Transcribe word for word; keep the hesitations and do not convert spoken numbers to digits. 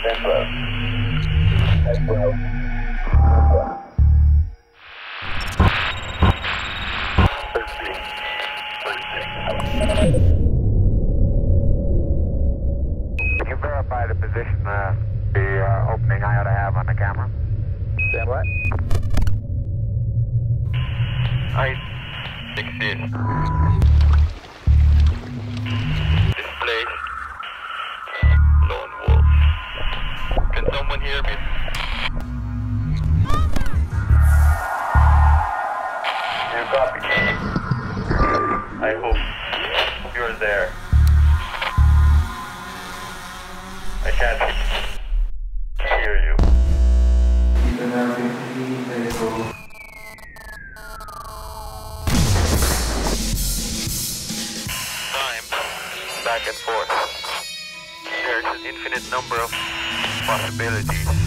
Can you verify the position, uh, the uh, opening I ought to have on the camera? Stand by. I exist. Display. Lone wolf. Can someone hear me? You copy? I hope you're there. I can't hear you. Time, back and forth. There's an infinite number of possibilities.